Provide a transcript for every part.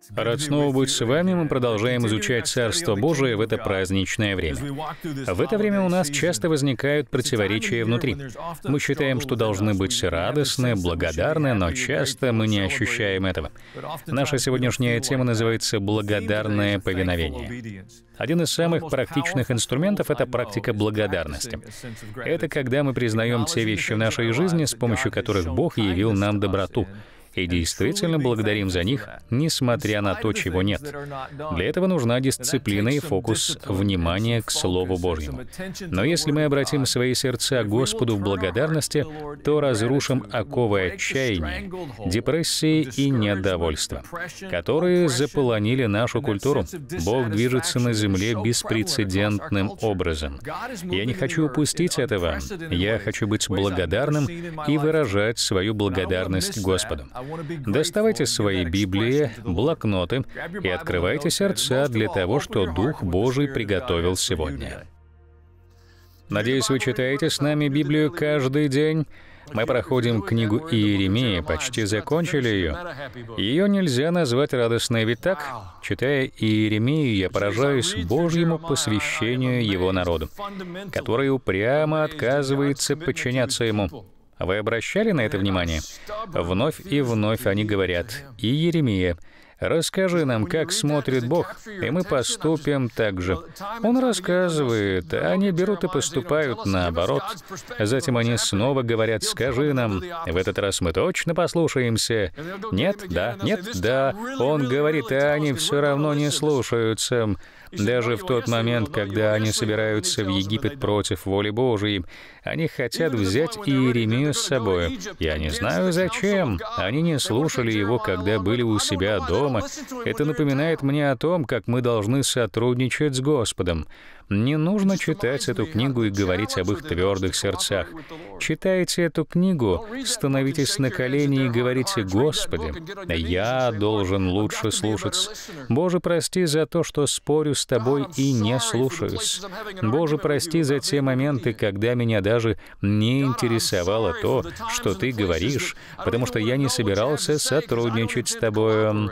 Рад снова быть с вами. Мы продолжаем изучать Царство Божие в это праздничное время. В это время у нас часто возникают противоречия внутри. Мы считаем, что должны быть радостны, благодарны, но часто мы не ощущаем этого. Наша сегодняшняя тема называется «Благодарное повиновение». Один из самых практичных инструментов — это практика благодарности. Это когда мы признаем те вещи в нашей жизни, с помощью которых Бог явил нам доброту, и действительно благодарим за них, несмотря на то, чего нет. Для этого нужна дисциплина и фокус внимания к Слову Божьему. Но если мы обратим свои сердца к Господу в благодарности, то разрушим оковы отчаяния, депрессии и недовольства, которые заполонили нашу культуру. Бог движется на земле беспрецедентным образом. Я не хочу упустить этого. Я хочу быть благодарным и выражать свою благодарность Господу. Доставайте свои Библии, блокноты и открывайте сердца для того, что Дух Божий приготовил сегодня. Надеюсь, вы читаете с нами Библию каждый день. Мы проходим книгу Иеремии, почти закончили ее. Ее нельзя назвать радостной, ведь так? Читая Иеремию, я поражаюсь Божьему посвящению его народу, который упрямо отказывается подчиняться ему. Вы обращали на это внимание? Вновь и вновь они говорят: «Иеремия, расскажи нам, как смотрит Бог, и мы поступим так же». Он рассказывает, а они берут и поступают наоборот. Затем они снова говорят: «Скажи нам». В этот раз мы точно послушаемся. Нет, да, нет, да. Он говорит, а они все равно не слушаются. Даже в тот момент, когда они собираются в Египет против воли Божией, они хотят взять Иеремию с собой. Я не знаю, зачем. Они не слушали его, когда были у себя дома. Это напоминает мне о том, как мы должны сотрудничать с Господом. Не нужно читать эту книгу и говорить об их твердых сердцах. Читайте эту книгу, становитесь на колени и говорите: «Господи, я должен лучше слушаться. Боже, прости за то, что спорю с Тобой и не слушаюсь. Боже, прости за те моменты, когда меня даже не интересовало то, что Ты говоришь, потому что я не собирался сотрудничать с Тобой».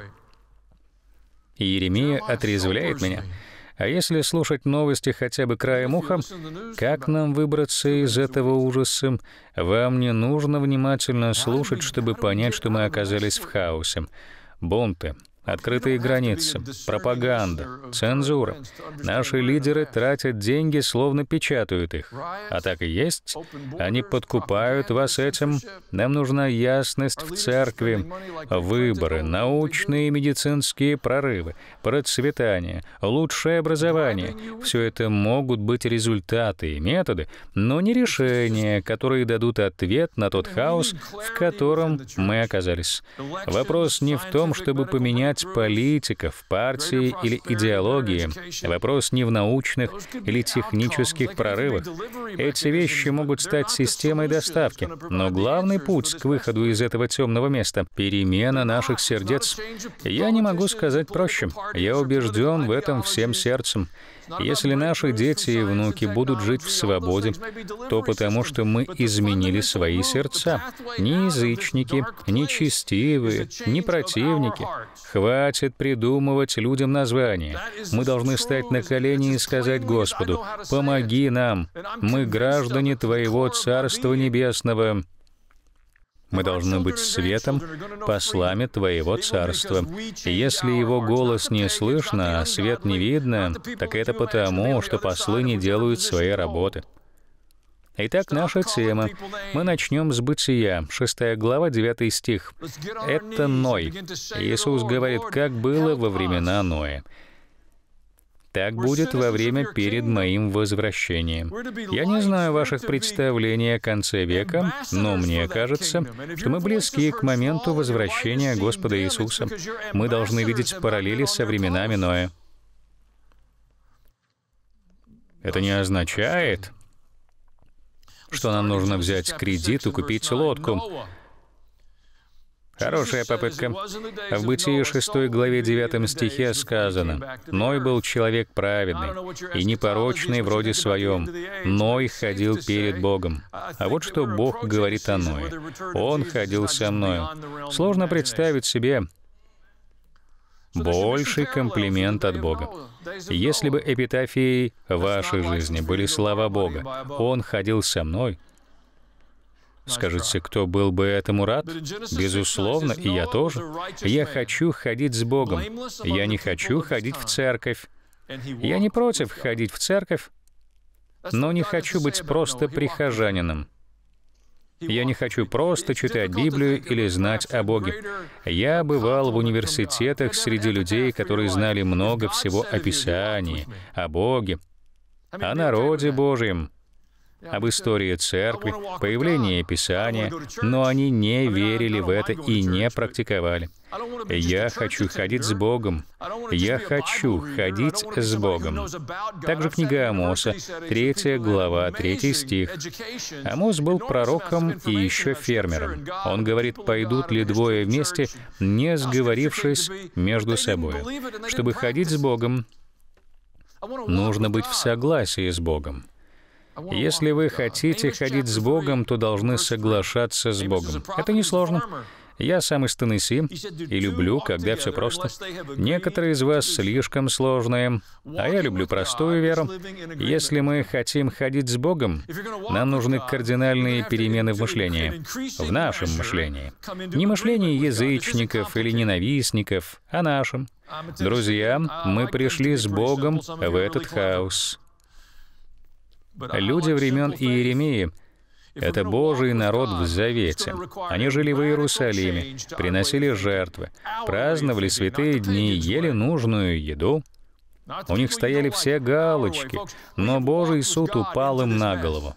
Иеремия отрезвляет меня. А если слушать новости хотя бы краем уха, как нам выбраться из этого ужаса? Вам не нужно внимательно слушать, чтобы понять, что мы оказались в хаосе. Бунты, открытые границы, пропаганда, цензура. Наши лидеры тратят деньги, словно печатают их. А так и есть. Они подкупают вас этим. Нам нужна ясность в церкви, выборы, научные и медицинские прорывы, процветание, лучшее образование. Все это могут быть результаты и методы, но не решения, которые дадут ответ на тот хаос, в котором мы оказались. Вопрос не в том, чтобы поменять политиков, партии или идеологии. Вопрос не в научных или технических прорывах. Эти вещи могут стать системой доставки, но главный путь к выходу из этого темного места — перемена наших сердец. Я не могу сказать проще. Я убежден в этом всем сердцем. Если наши дети и внуки будут жить в свободе, то потому что мы изменили свои сердца. Не язычники, не честивые, не противники. Хватит придумывать людям названия. Мы должны встать на колени и сказать Господу: «Помоги нам, мы граждане Твоего Царства Небесного». Мы должны быть светом, послами Твоего Царства. И если Его голос не слышно, а свет не видно, так это потому, что послы не делают своей работы. Итак, наша тема. Мы начнем с Бытия, 6 глава, 9 стих. Это Ной. Иисус говорит, как было во времена Ноя. Так будет во время перед моим возвращением. Я не знаю ваших представлений о конце века, но мне кажется, что мы близки к моменту возвращения Господа Иисуса. Мы должны видеть параллели со временами Ноя. Это не означает, что нам нужно взять кредит и купить лодку. Хорошая попытка. В Бытии 6 главе 9 стихе сказано: «Ной был человек праведный и непорочный вроде своем. Ной ходил перед Богом». А вот что Бог говорит о Ное. «Он ходил со мною». Сложно представить себе больший комплимент от Бога. Если бы эпитафией вашей жизни были слова Бога, «Он ходил со мной», скажите, кто был бы этому рад? Безусловно, и я тоже. Я хочу ходить с Богом. Я не хочу ходить в церковь. Я не против ходить в церковь, но не хочу быть просто прихожанином. Я не хочу просто читать Библию или знать о Боге. Я бывал в университетах среди людей, которые знали много всего о Писании, о Боге, о народе Божьем, об истории церкви, появлении Писания, но они не верили в это и не практиковали. Я хочу ходить с Богом. Я хочу ходить с Богом. Также книга Амоса, 3 глава, 3 стих. Амос был пророком и еще фермером. Он говорит, пойдут ли двое вместе, не сговорившись между собой. Чтобы ходить с Богом, нужно быть в согласии с Богом. Если вы хотите ходить с Богом, то должны соглашаться с Богом. Это несложно. Я сам из Теннесси и люблю, когда все просто. Некоторые из вас слишком сложные, а я люблю простую веру. Если мы хотим ходить с Богом, нам нужны кардинальные перемены в мышлении, в нашем мышлении. Не мышлении язычников или ненавистников, а нашем. Друзья, мы пришли с Богом в этот хаос. Люди времен Иеремии — это Божий народ в Завете. Они жили в Иерусалиме, приносили жертвы, праздновали святые дни, ели нужную еду. У них стояли все галочки, но Божий суд упал им на голову.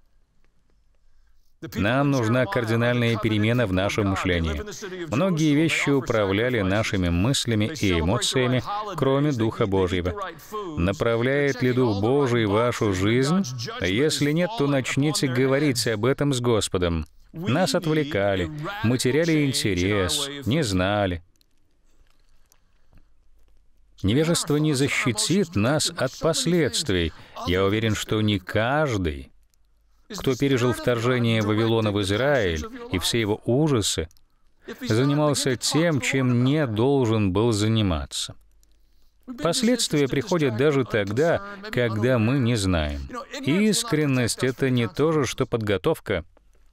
Нам нужна кардинальная перемена в нашем мышлении. Многие вещи управляли нашими мыслями и эмоциями, кроме Духа Божьего. Направляет ли Дух Божий вашу жизнь? Если нет, то начните говорить об этом с Господом. Нас отвлекали, мы теряли интерес, не знали. Невежество не защитит нас от последствий. Я уверен, что не каждый, кто пережил вторжение Вавилона в Израиль и все его ужасы, занимался тем, чем не должен был заниматься. Последствия приходят даже тогда, когда мы не знаем. Искренность — это не то же, что подготовка.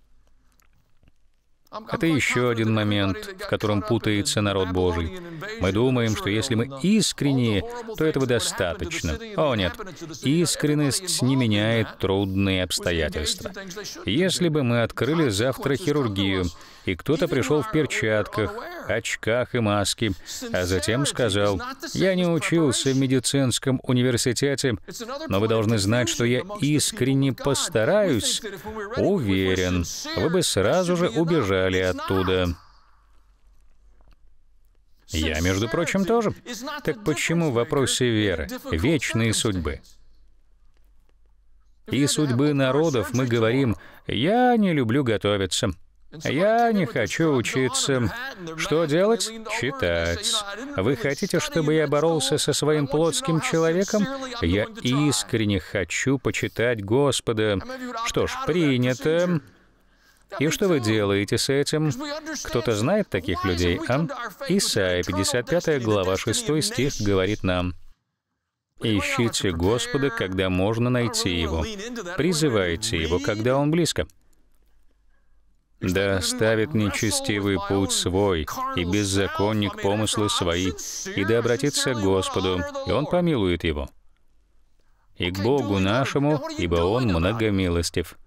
Это еще один момент, в котором путается народ Божий. Мы думаем, что если мы искренние, то этого достаточно. О, нет. Искренность не меняет трудные обстоятельства. Если бы мы открыли завтра хирургию, и кто-то пришел в перчатках, очках и маске, а затем сказал, «Я не учился в медицинском университете, но вы должны знать, что я искренне постараюсь», уверен, вы бы сразу же убежали оттуда. Я, между прочим, тоже. Так почему в вопросе веры, вечной судьбы и судьбы народов мы говорим, «Я не люблю готовиться», «Я не хочу учиться». Что делать? Читать. Вы хотите, чтобы я боролся со своим плотским человеком? Я искренне хочу почитать Господа. Что ж, принято. И что вы делаете с этим? Кто-то знает таких людей, а? Исайя, 55 глава, 6 стих говорит нам, «Ищите Господа, когда можно найти Его. Призывайте Его, когда Он близко. Да оставит нечестивый путь свой, и беззаконник помыслы свои, и да обратится к Господу, и Он помилует его. И к Богу нашему, ибо Он многомилостив».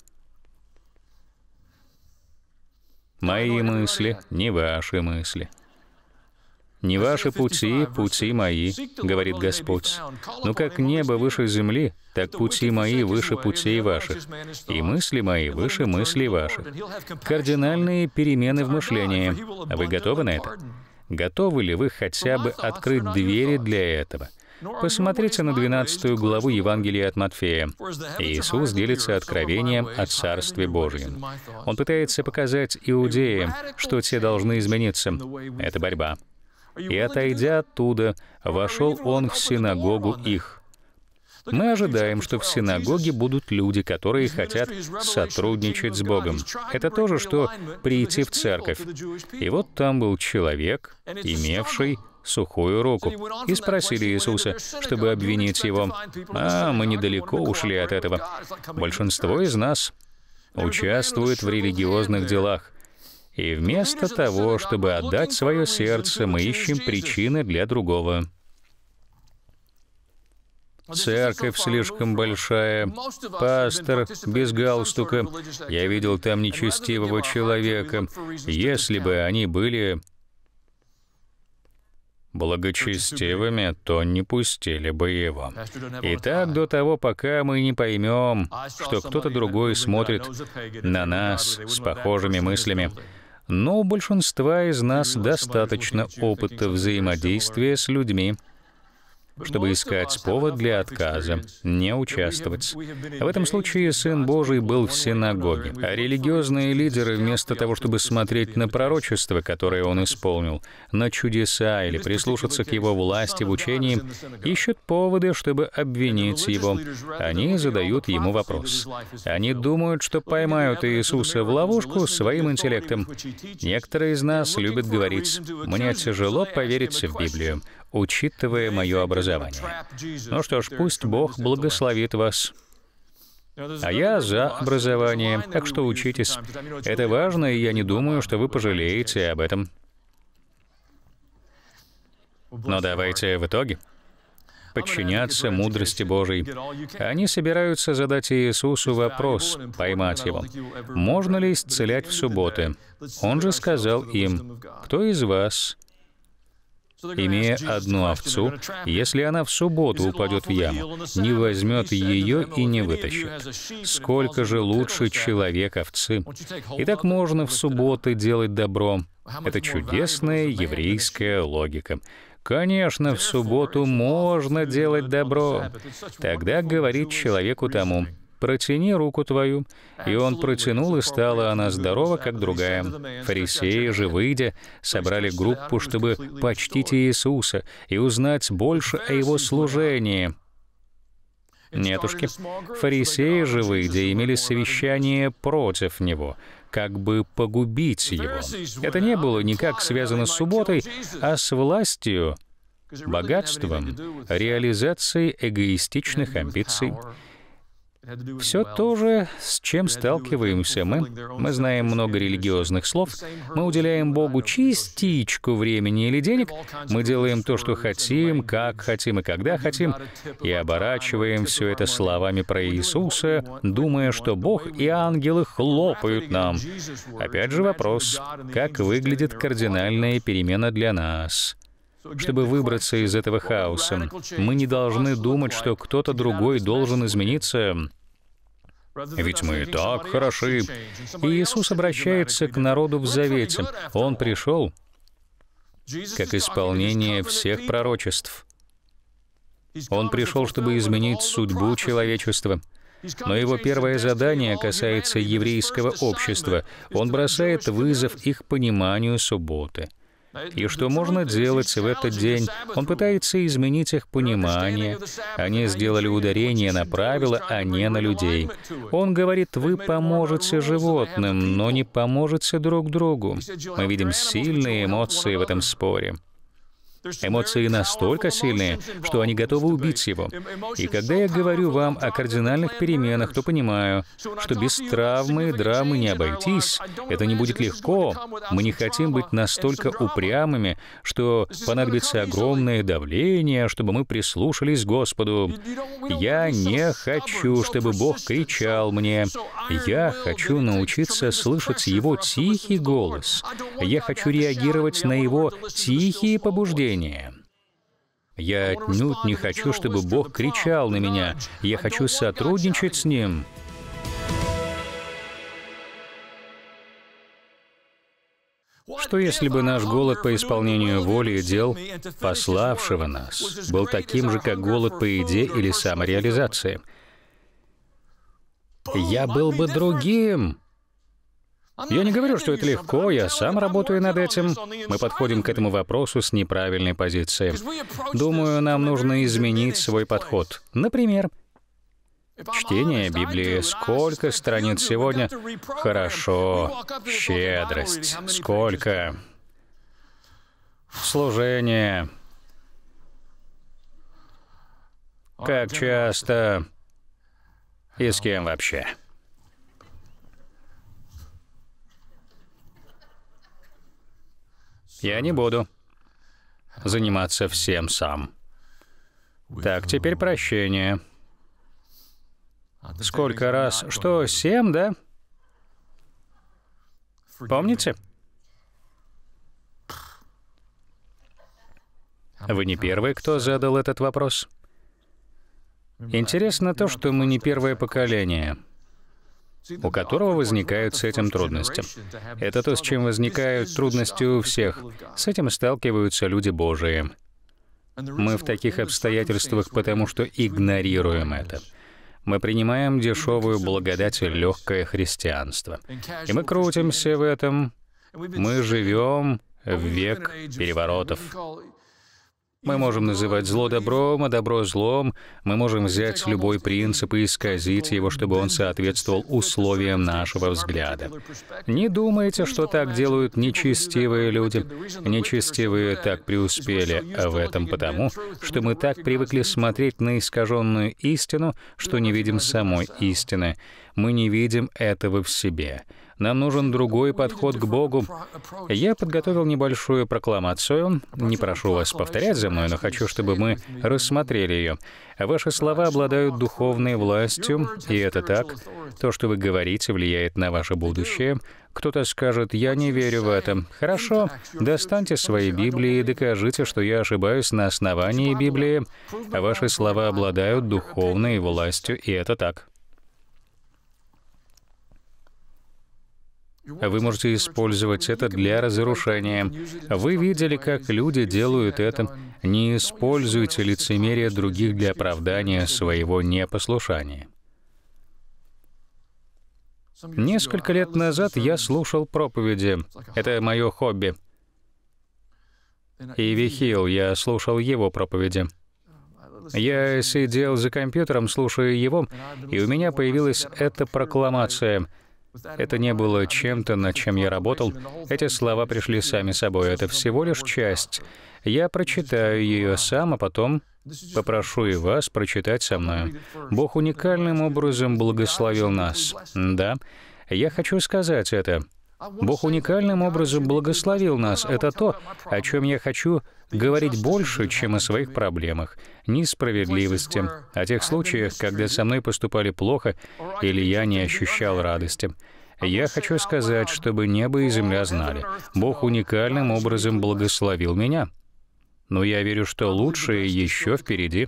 Мои мысли, не ваши мысли. «Не ваши пути, пути мои, — говорит Господь. Но как небо выше земли, так пути мои выше путей ваших, и мысли мои выше мыслей ваших». Кардинальные перемены в мышлении. Вы готовы на это? Готовы ли вы хотя бы открыть двери для этого? Посмотрите на 12 главу Евангелия от Матфея. Иисус делится откровением о Царстве Божьем. Он пытается показать иудеям, что те должны измениться. Это борьба. «И, отойдя оттуда, вошел он в синагогу их». Мы ожидаем, что в синагоге будут люди, которые хотят сотрудничать с Богом. Это то же, что прийти в церковь. И вот там был человек, имевший сухую руку и спросили Иисуса, чтобы обвинить Его. Мы недалеко ушли от этого. Большинство из нас участвует в религиозных делах. И вместо того, чтобы отдать свое сердце, мы ищем причины для другого. Церковь слишком большая, пастор без галстука, я видел там нечестивого человека. Если бы они были благочестивыми, то не пустили бы его. И так до того, пока мы не поймем, что кто-то другой смотрит на нас с похожими мыслями. Но у большинства из нас достаточно опыта взаимодействия с людьми, чтобы искать повод для отказа, не участвовать. В этом случае Сын Божий был в синагоге, а религиозные лидеры, вместо того, чтобы смотреть на пророчество, которое он исполнил, на чудеса или прислушаться к его власти в учении, ищут поводы, чтобы обвинить его. Они задают ему вопрос. Они думают, что поймают Иисуса в ловушку своим интеллектом. Некоторые из нас любят говорить: «Мне тяжело поверить в Библию, учитывая мое образование». Ну что ж, пусть Бог благословит вас. А я за образование, так что учитесь. Это важно, и я не думаю, что вы пожалеете об этом. Но давайте в итоге подчиняться мудрости Божией. Они собираются задать Иисусу вопрос, поймать Его. Можно ли исцелять в субботы? Он же сказал им: «Кто из вас, имея одну овцу, если она в субботу упадет в яму, не возьмет ее и не вытащит? Сколько же лучше человек овцы? Итак, можно в субботы делать добро». Это чудесная еврейская логика. Конечно, в субботу можно делать добро. Тогда говорит человеку тому: «Протяни руку твою». И он протянул, и стала она здорова, как другая. Фарисеи же, выйдя, собрали группу, чтобы почтить Иисуса и узнать больше о Его служении. Нетушки. Фарисеи же, выйдя, имели совещание против Него, как бы погубить Его. Это не было никак связано с субботой, а с властью, богатством, реализацией эгоистичных амбиций. Все то же, с чем сталкиваемся мы. Мы знаем много религиозных слов, мы уделяем Богу частичку времени или денег, мы делаем то, что хотим, как хотим и когда хотим, и оборачиваем все это словами про Иисуса, думая, что Бог и ангелы хлопают нам. Опять же вопрос, как выглядит кардинальная перемена для нас? Чтобы выбраться из этого хаоса, мы не должны думать, что кто-то другой должен измениться, ведь мы и так хороши. И Иисус обращается к народу в Завете. Он пришел как исполнение всех пророчеств. Он пришел, чтобы изменить судьбу человечества. Но его первое задание касается еврейского общества. Он бросает вызов их пониманию субботы. И что можно делать в этот день? Он пытается изменить их понимание. Они сделали ударение на правила, а не на людей. Он говорит: вы поможете животным, но не поможете друг другу. Мы видим сильные эмоции в этом споре. Эмоции настолько сильные, что они готовы убить его. И когда я говорю вам о кардинальных переменах, то понимаю, что без травмы и драмы не обойтись. Это не будет легко. Мы не хотим быть настолько упрямыми, что понадобится огромное давление, чтобы мы прислушались к Господу. Я не хочу, чтобы Бог кричал мне. Я хочу научиться слышать Его тихий голос. Я хочу реагировать на Его тихие побуждения. Я отнюдь не хочу, чтобы Бог кричал на меня. Я хочу сотрудничать с Ним. Что если бы наш голод по исполнению воли и дел пославшего нас был таким же, как голод по еде или самореализации? Я был бы другим. Я не говорю, что это легко, я сам работаю над этим. Мы подходим к этому вопросу с неправильной позиции. Думаю, нам нужно изменить свой подход. Например, чтение Библии. Сколько страниц сегодня? Хорошо. Щедрость. Сколько? Служение. Как часто и с кем вообще? Я не буду заниматься всем сам. Так, теперь прощение. Сколько раз? Что, 7, да? Помните? Вы не первый, кто задал этот вопрос. Интересно то, что мы не первое поколение, у которого возникают с этим трудности. Это то, с чем возникают трудности у всех. С этим сталкиваются люди Божии. Мы в таких обстоятельствах, потому что игнорируем это. Мы принимаем дешевую благодать и легкое христианство. И мы крутимся в этом. Мы живем в век переворотов. Мы можем называть зло добром, а добро злом. Мы можем взять любой принцип и исказить его, чтобы он соответствовал условиям нашего взгляда. Не думайте, что так делают нечестивые люди. Нечестивые так преуспели в этом потому, что мы так привыкли смотреть на искаженную истину, что не видим самой истины. Мы не видим этого в себе. Нам нужен другой подход к Богу. Я подготовил небольшую прокламацию. Не прошу вас повторять за мной, но хочу, чтобы мы рассмотрели ее. Ваши слова обладают духовной властью, и это так. То, что вы говорите, влияет на ваше будущее. Кто-то скажет: «Я не верю в это». Хорошо, достаньте свои Библии и докажите, что я ошибаюсь на основании Библии. Ваши слова обладают духовной властью, и это так. Вы можете использовать это для разрушения. Вы видели, как люди делают это. Не используйте лицемерие других для оправдания своего непослушания. Несколько лет назад я слушал проповеди. Это мое хобби. Иви Хилл, я слушал его проповеди. Я сидел за компьютером, слушая его, и у меня появилась эта прокламация. Это не было чем-то, над чем я работал. Эти слова пришли сами собой. Это всего лишь часть. Я прочитаю ее сам, а потом попрошу и вас прочитать со мной. Бог уникальным образом благословил нас. Да, я хочу сказать это. Бог уникальным образом благословил нас. Это то, о чем я хочу говорить больше, чем о своих проблемах, несправедливости, о тех случаях, когда со мной поступали плохо или я не ощущал радости. Я хочу сказать, чтобы небо и земля знали. Бог уникальным образом благословил меня. Но я верю, что лучшее еще впереди.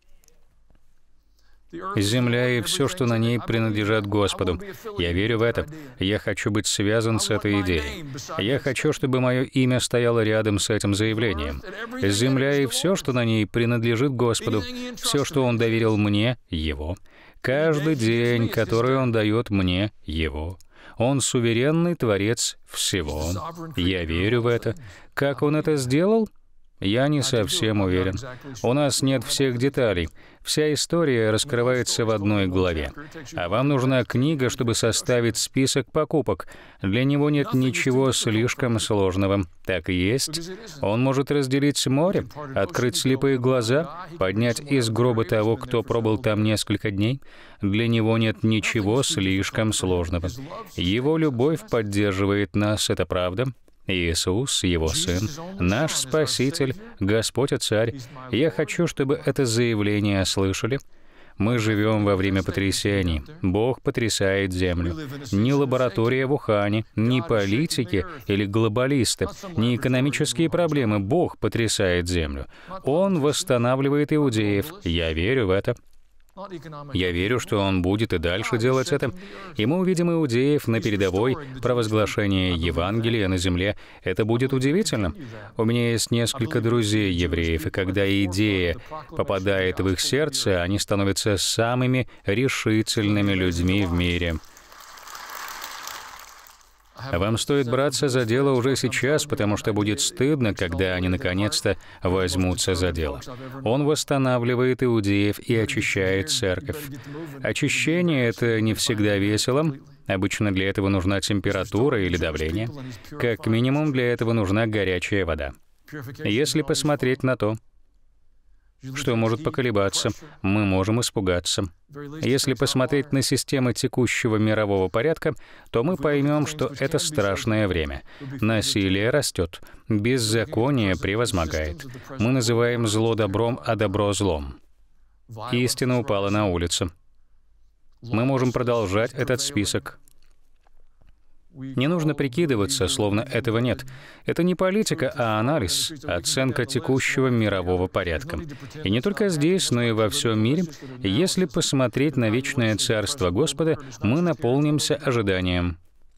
Земля и все, что на ней, принадлежат Господу. Я верю в это. Я хочу быть связан с этой идеей. Я хочу, чтобы мое имя стояло рядом с этим заявлением. Земля и все, что на ней, принадлежит Господу. Все, что Он доверил мне, Его. Каждый день, который Он дает мне, Его. Он суверенный Творец всего. Я верю в это. Как Он это сделал? Я не совсем уверен. У нас нет всех деталей. Вся история раскрывается в одной главе. А вам нужна книга, чтобы составить список покупок. Для него нет ничего слишком сложного. Так и есть. Он может разделить море, открыть слепые глаза, поднять из гроба того, кто пробыл там несколько дней. Для него нет ничего слишком сложного. Его любовь поддерживает нас, это правда. Иисус, Его Сын, наш Спаситель, Господь и Царь. Я хочу, чтобы это заявление слышали. Мы живем во время потрясений. Бог потрясает землю. Не лаборатория в Ухане, не политики или глобалисты, не экономические проблемы. Бог потрясает землю. Он восстанавливает иудеев. Я верю в это. Я верю, что Он будет и дальше делать это. И мы увидим иудеев на передовой провозглашения Евангелия на земле. Это будет удивительно. У меня есть несколько друзей евреев, и когда идея попадает в их сердце, они становятся самыми решительными людьми в мире. Вам стоит браться за дело уже сейчас, потому что будет стыдно, когда они наконец-то возьмутся за дело. Он восстанавливает иудеев и очищает церковь. Очищение — это не всегда весело. Обычно для этого нужна температура или давление. Как минимум, для этого нужна горячая вода. Если посмотреть на то, что может поколебаться, мы можем испугаться. Если посмотреть на системы текущего мирового порядка, то мы поймем, что это страшное время. Насилие растет, беззаконие превозмогает. Мы называем зло добром, а добро злом. Истина упала на улицу. Мы можем продолжать этот список. Не нужно прикидываться, словно этого нет. Это не политика, а анализ, оценка текущего мирового порядка. И не только здесь, но и во всем мире. Если посмотреть на вечное Царство Господа, мы наполнимся ожиданием.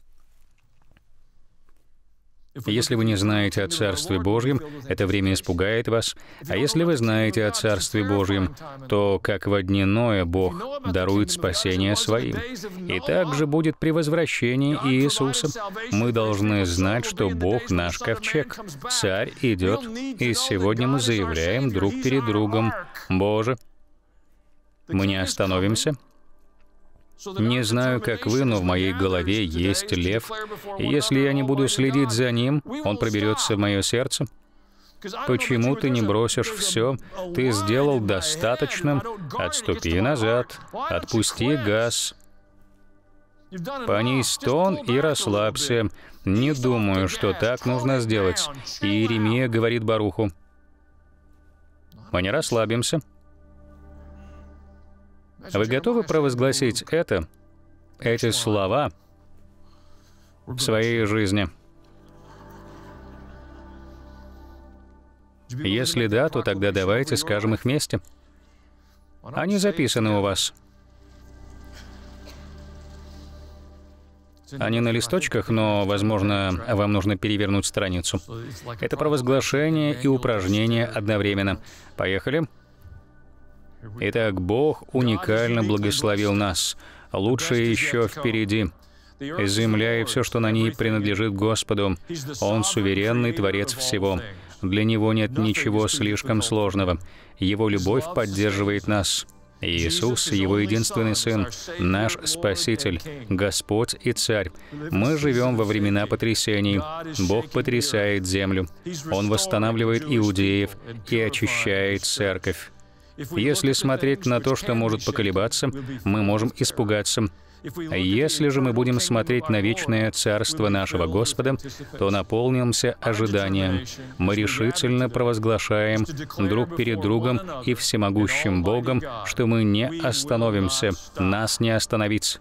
Если вы не знаете о Царстве Божьем, это время испугает вас. А если вы знаете о Царстве Божьем, то, как во дни Ноя, Бог дарует спасение своим. И так же будет при возвращении Иисуса. Мы должны знать, что Бог наш ковчег. Царь идет, и сегодня мы заявляем друг перед другом: «Боже, мы не остановимся». Не знаю, как вы, но в моей голове есть лев, и если я не буду следить за ним, он проберется в мое сердце. Почему ты не бросишь все? Ты сделал достаточно. Отступи назад, отпусти газ. Понизь тон и расслабься. Не думаю, что так нужно сделать. И Иеремия говорит Баруху: мы не расслабимся. Вы готовы провозгласить эти слова в своей жизни? Если да, то тогда давайте скажем их вместе. Они записаны у вас. Они на листочках, но, возможно, вам нужно перевернуть страницу. Это провозглашение и упражнение одновременно. Поехали. Итак, Бог уникально благословил нас. Лучшее еще впереди. Земля и все, что на ней, принадлежит Господу. Он суверенный Творец всего. Для Него нет ничего слишком сложного. Его любовь поддерживает нас. Иисус, Его единственный Сын, наш Спаситель, Господь и Царь. Мы живем во времена потрясений. Бог потрясает землю. Он восстанавливает иудеев и очищает церковь. Если смотреть на то, что может поколебаться, мы можем испугаться. Если же мы будем смотреть на вечное Царство нашего Господа, то наполнимся ожиданием. Мы решительно провозглашаем друг перед другом и всемогущим Богом, что мы не остановимся, нас не остановить.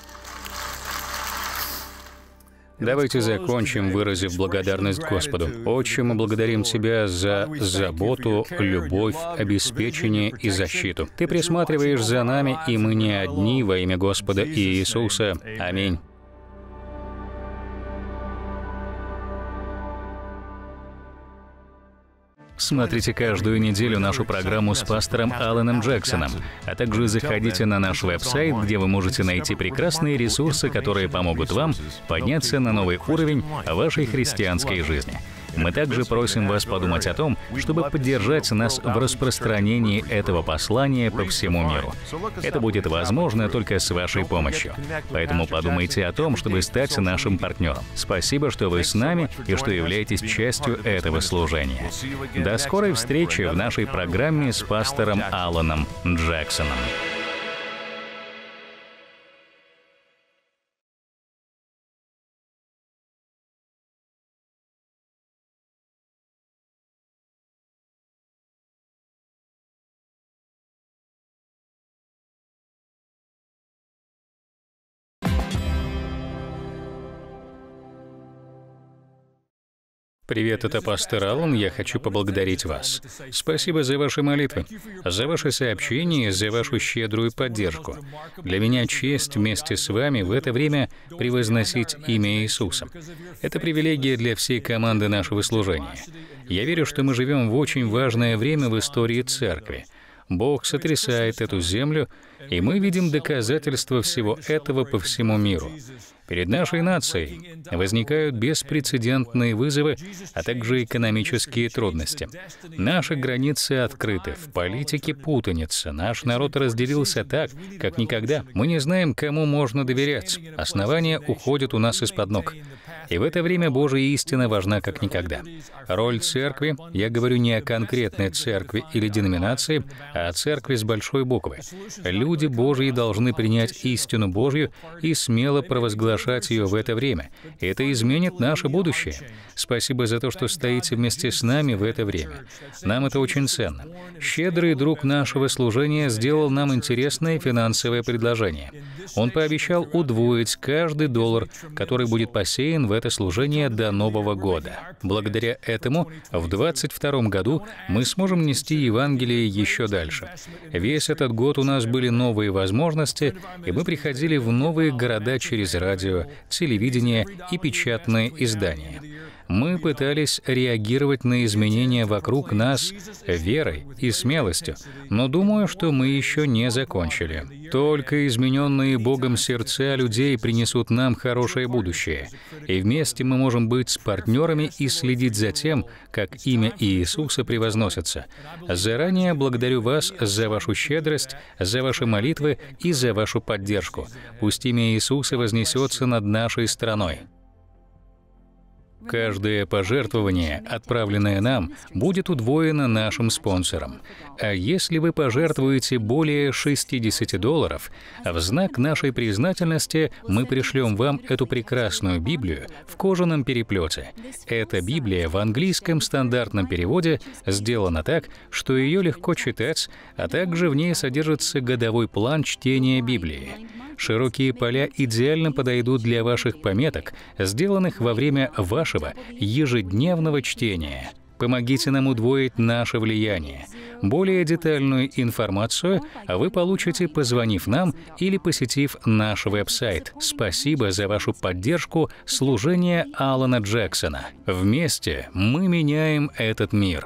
Давайте закончим, выразив благодарность Господу. Отче, мы благодарим Тебя за заботу, любовь, обеспечение и защиту. Ты присматриваешь за нами, и мы не одни во имя Господа Иисуса. Аминь. Смотрите каждую неделю нашу программу с пастором Аланом Джексоном, а также заходите на наш веб-сайт, где вы можете найти прекрасные ресурсы, которые помогут вам подняться на новый уровень вашей христианской жизни. Мы также просим вас подумать о том, чтобы поддержать нас в распространении этого послания по всему миру. Это будет возможно только с вашей помощью. Поэтому подумайте о том, чтобы стать нашим партнером. Спасибо, что вы с нами и что являетесь частью этого служения. До скорой встречи в нашей программе с пастором Аланом Джексоном. Привет, это пастор Алан. Я хочу поблагодарить вас. Спасибо за ваши молитвы, за ваши сообщения, за вашу щедрую поддержку. Для меня честь вместе с вами в это время превозносить имя Иисуса. Это привилегия для всей команды нашего служения. Я верю, что мы живем в очень важное время в истории Церкви. Бог сотрясает эту землю, и мы видим доказательства всего этого по всему миру. Перед нашей нацией возникают беспрецедентные вызовы, а также экономические трудности. Наши границы открыты, в политике путаница, наш народ разделился так, как никогда. Мы не знаем, кому можно доверять. Основания уходят у нас из-под ног. И в это время Божья истина важна как никогда. Роль церкви, я говорю не о конкретной церкви или деноминации, а о церкви с большой буквы. Люди Божьи должны принять истину Божью и смело провозглашать ее в это время. Это изменит наше будущее. Спасибо за то, что стоите вместе с нами в это время. Нам это очень ценно. Щедрый друг нашего служения сделал нам интересное финансовое предложение. Он пообещал удвоить каждый $1, который будет посеян в это служение до Нового года. Благодаря этому в 2022 году мы сможем нести Евангелие еще дальше. Весь этот год у нас были новые возможности, и мы приходили в новые города через радио, телевидение и печатные издания. Мы пытались реагировать на изменения вокруг нас верой и смелостью, но думаю, что мы еще не закончили. Только измененные Богом сердца людей принесут нам хорошее будущее, и вместе мы можем быть партнерами и следить за тем, как имя Иисуса превозносится. Заранее благодарю вас за вашу щедрость, за ваши молитвы и за вашу поддержку. Пусть имя Иисуса вознесется над нашей страной. Каждое пожертвование, отправленное нам, будет удвоено нашим спонсором. А если вы пожертвуете более $60, в знак нашей признательности мы пришлем вам эту прекрасную Библию в кожаном переплете. Эта Библия в английском стандартном переводе сделана так, что ее легко читать, а также в ней содержится годовой план чтения Библии. Широкие поля идеально подойдут для ваших пометок, сделанных во время вашего ежедневного чтения. Помогите нам удвоить наше влияние. Более детальную информацию вы получите, позвонив нам или посетив наш веб-сайт. Спасибо за вашу поддержку служения Алана Джексона. Вместе мы меняем этот мир.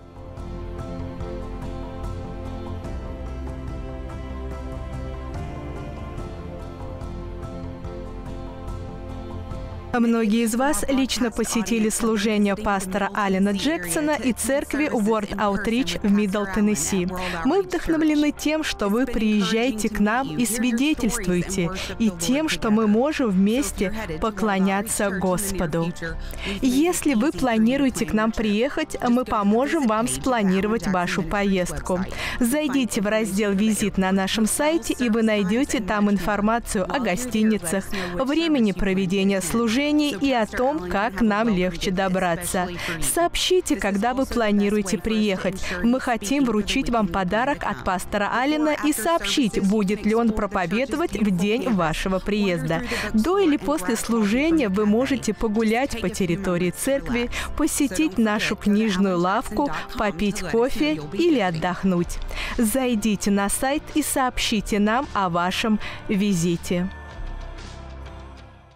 Многие из вас лично посетили служение пастора Алана Джексона и церкви World Outreach в Мидл Теннесси. Мы вдохновлены тем, что вы приезжаете к нам и свидетельствуете, и тем, что мы можем вместе поклоняться Господу. Если вы планируете к нам приехать, мы поможем вам спланировать вашу поездку. Зайдите в раздел «Визит» на нашем сайте, и вы найдете там информацию о гостиницах, времени проведения служения и о том, как нам легче добраться. Сообщите, когда вы планируете приехать. Мы хотим вручить вам подарок от пастора Алана и сообщить, будет ли он проповедовать в день вашего приезда. До или после служения вы можете погулять по территории церкви, посетить нашу книжную лавку, попить кофе или отдохнуть. Зайдите на сайт и сообщите нам о вашем визите.